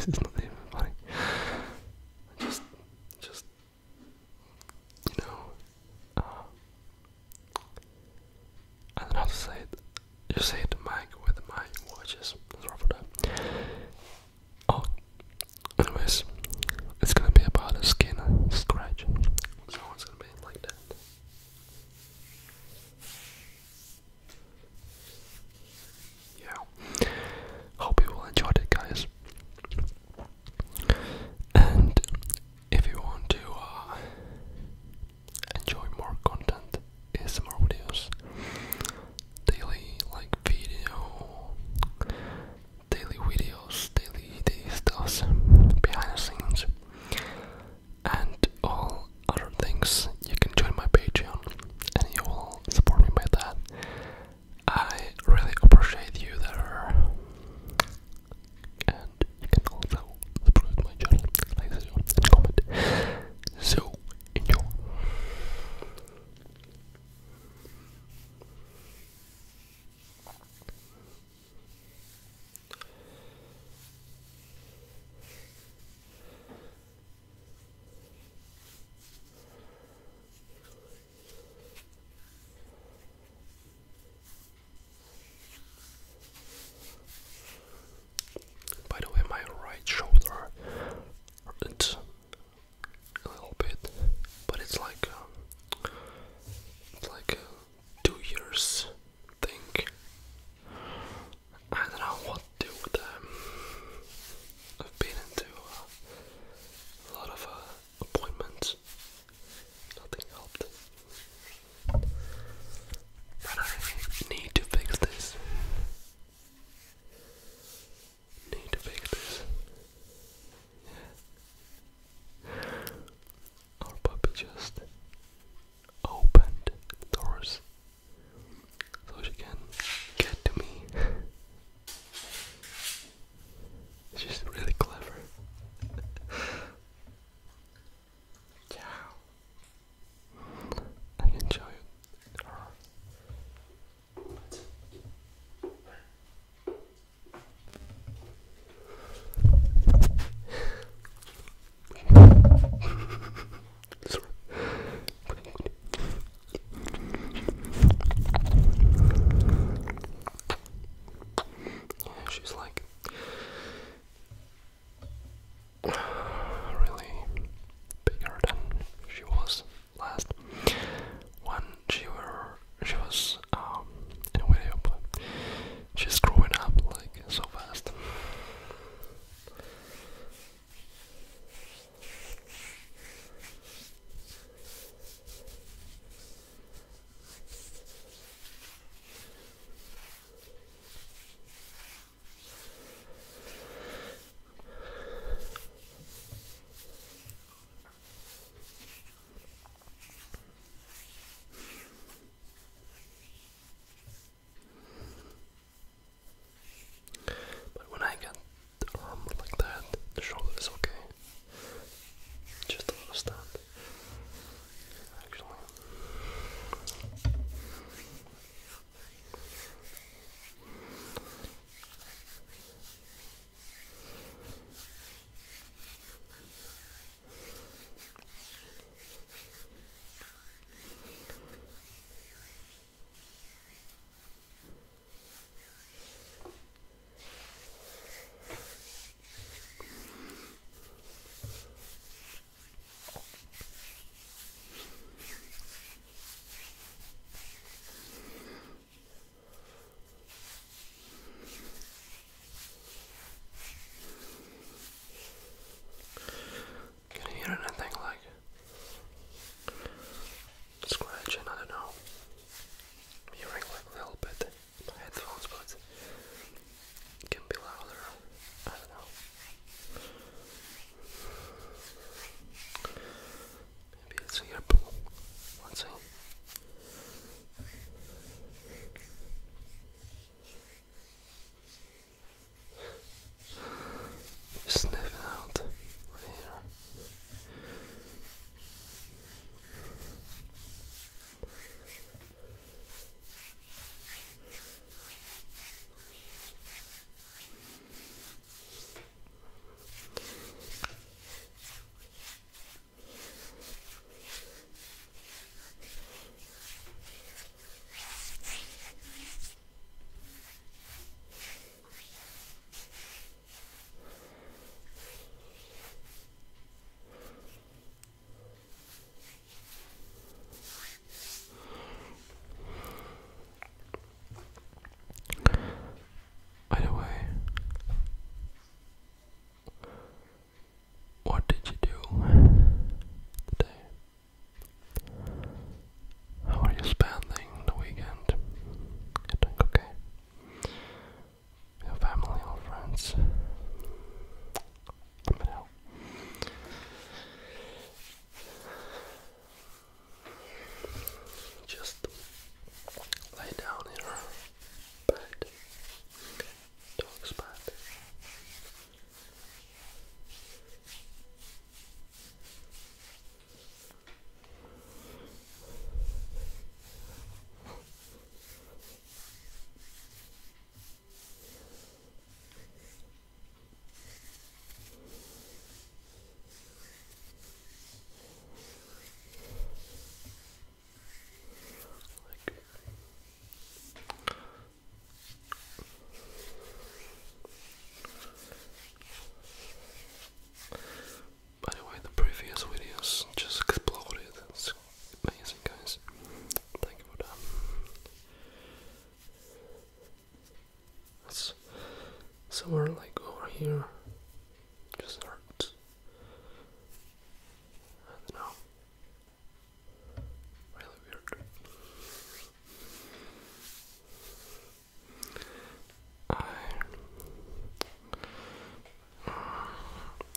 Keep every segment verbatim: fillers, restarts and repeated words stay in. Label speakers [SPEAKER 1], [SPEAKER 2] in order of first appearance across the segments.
[SPEAKER 1] It's not even funny. Just, just, you know, uh, I don't know how to say it. You say the mic with the mic watches. That's wrong for that. Oh, anyways, it's gonna be about a skin scratch. So it's gonna be like that. Yeah. Hope you will enjoy it, guys.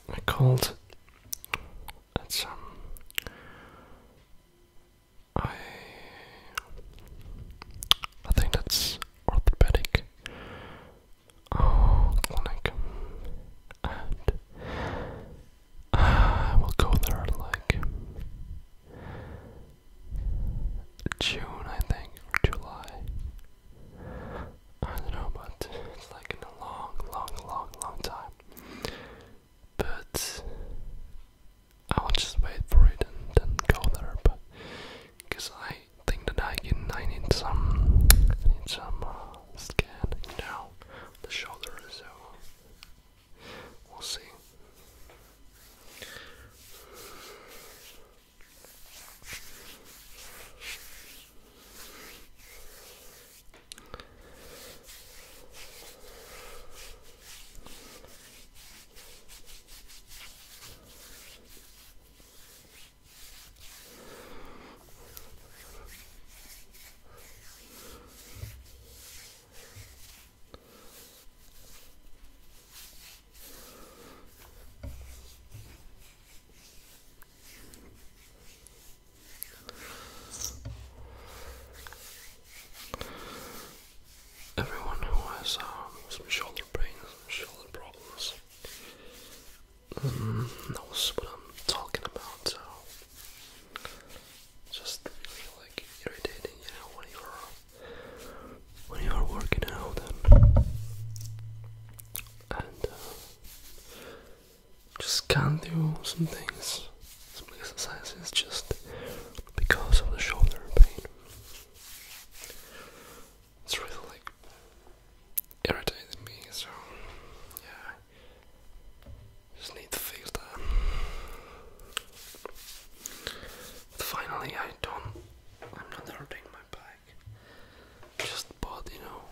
[SPEAKER 1] I called. It's um. I. I think that's orthopedic uh, clinic, and I will go there like June, I think, or July. I don't know, but it's like in a long, long, long, long time. But I'll just wait for it and then go there. But because I think that I can, I need some, I need some uh, scan, you know, the shoulder. So we'll see. Everyone who has um, some shoulder pain, some shoulder problems, um, knows what I'm talking about. So just really like irritating, you know, when you're when you're working out and and uh, just can't do some things, some exercises, just because of the shoulder pain. It's really like irritated me, so yeah, just need to fix that. But finally, I don't, I'm not hurting my back. Just bought, you know,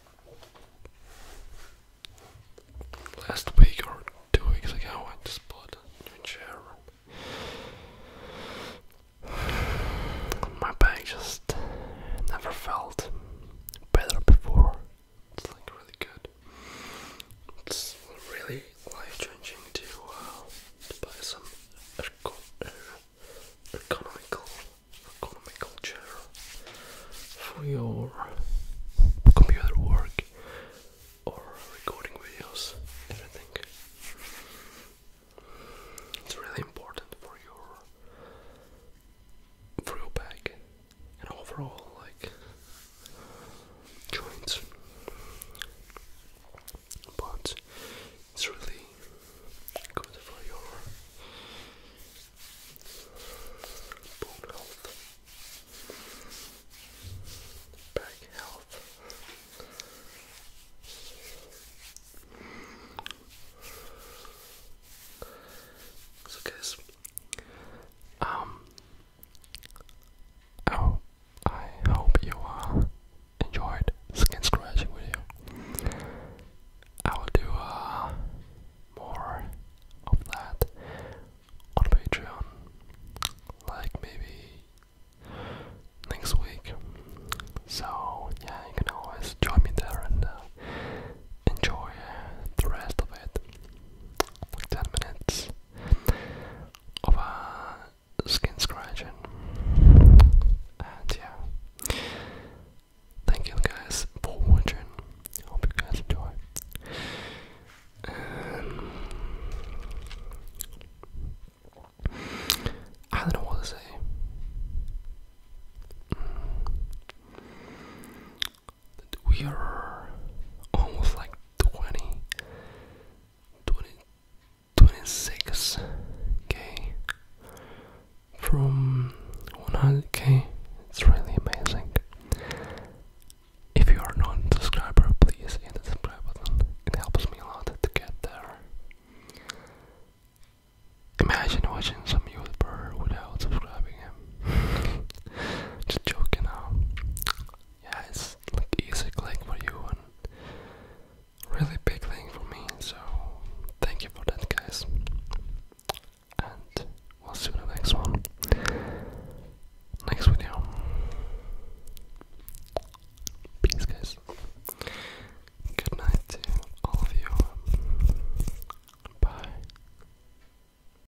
[SPEAKER 1] last week or two weeks ago, I just bought a new chair. My back just never felt better before. It's like really good. It's really life changing to, uh, to buy some ergo er economical, economical chair for your computer work or recording videos, everything. It's really important for your for your back and overall like joints, but it's really good for your bone health, back health. So guys, um, oh, I hope you uh, enjoyed skin scratching video. I will do uh, more of that on Patreon, like maybe next week. So yeah, you can always join me there and uh, enjoy uh, the rest of it, like ten minutes of uh, skin scratching. And yeah, thank you guys for watching. Hope you guys enjoy. And I don't know what to say. We are almost like twenty, twenty, twenty-six K from one hundred K. It's really amazing. If you are not a subscriber, please hit the subscribe button. It helps me a lot to get there. Imagine watching some